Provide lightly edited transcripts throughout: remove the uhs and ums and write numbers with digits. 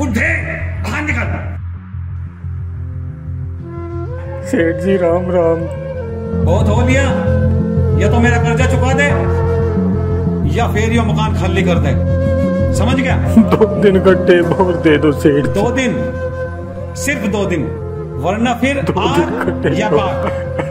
बुद्धे बाहर निकल। सेठ जी राम राम। बहुत हो लिया, या तो मेरा कर्जा चुका दे या फिर ये मकान खाली कर दे, समझ गया? 2 दिन का टेम और दे दो सेठ। 2 दिन, सिर्फ 2 दिन, वरना फिर आग या पाक।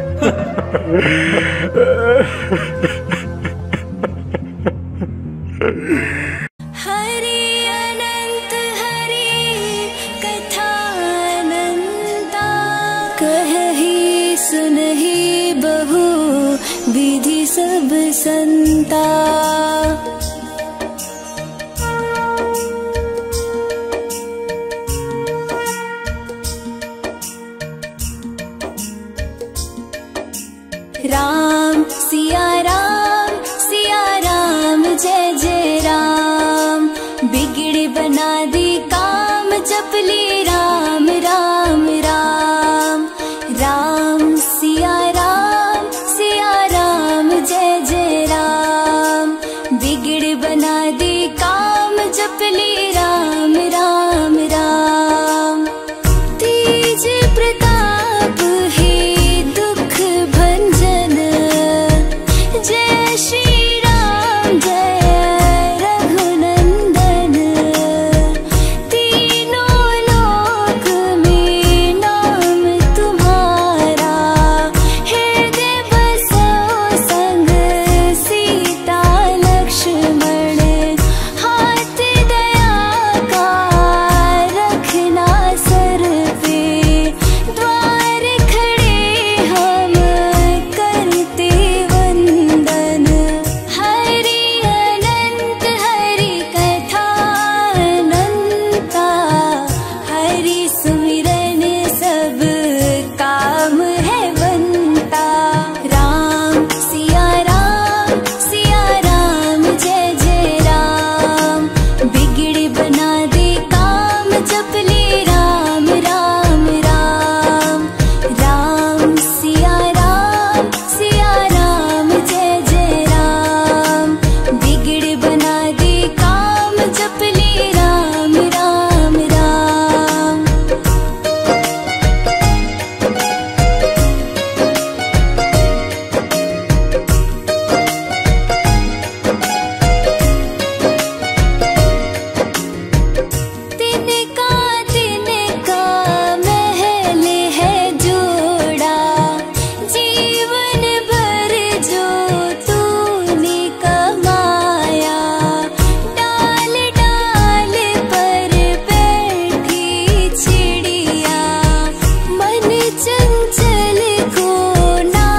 हरि अनंत हरि कथा अनंता, कहहि सुनहि बहु विधि सब संता। राम सिया राम जय जय राम, बिगड़ी बना दी काम जपली राम राम राम। राम सिया राम जय जय राम, बिगड़ी बना दी काम जपली राम राम राम। तेज प्रताप है दुख भंजन, जय श्री राम जय रघुनंदन। तीनों लोक में नाम तुम्हारा, हृदय बसो संग सीता लक्ष्मण। हाथ दया का रखना सर पे, द्वार खड़े हम करते वंदन। हरि अनंत हरि कथा अनंता, हरि सुमिरन सब काम है बनता। राम सिया राम जय जय राम, बिगड़ी बना दे काम जपली राम राम राम। राम सिया राम जय जय राम, बिगड़ी बना दे काम जपली राम राम राम। तिनका महल है जोड़ा, जीवन भर जो तूने कमाया। डाल डाल पर बैठी चिड़िया, मन चंचल को ना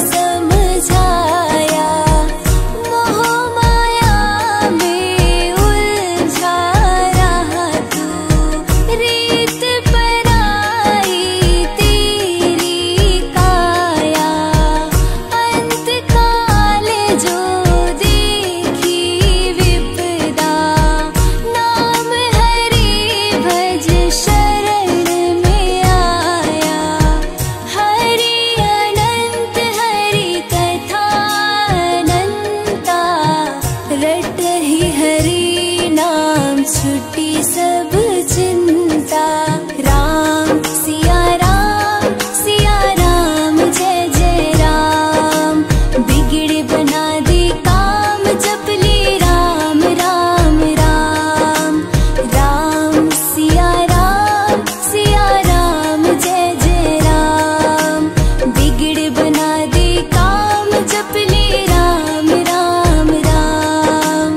समझाया। मोह माया में उलझा रहा तू, रीत पराई तेरी काया। अंत काल जो देखी विपदा, नाम हरि भज शरण में आया। हरि अनंत हरि कथा अनंता, रटहि हरि नाम छुटी सब चिंता। राम सिया राम जय जय राम, बिगड़ी बना दी काम जपली राम राम राम। राम सिया राम जय जय राम, बिगड़ी बना दी काम जपली राम राम राम।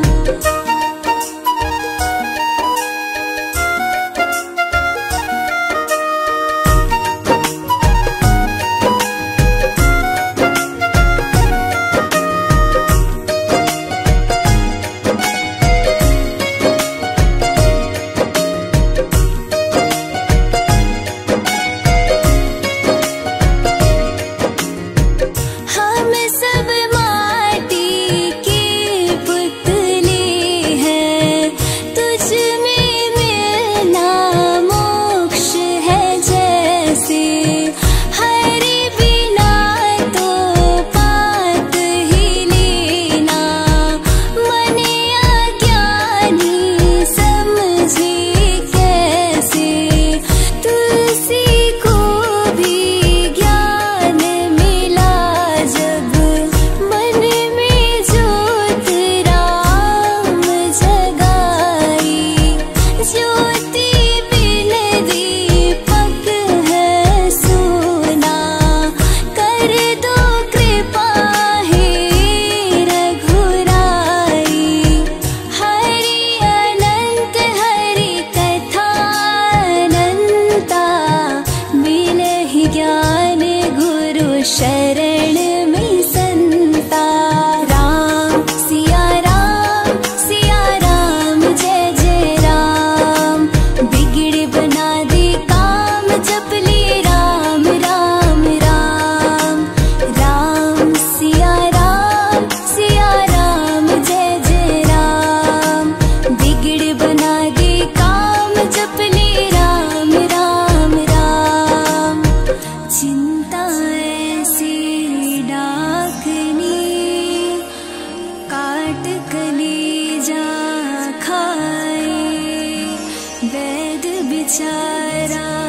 राम।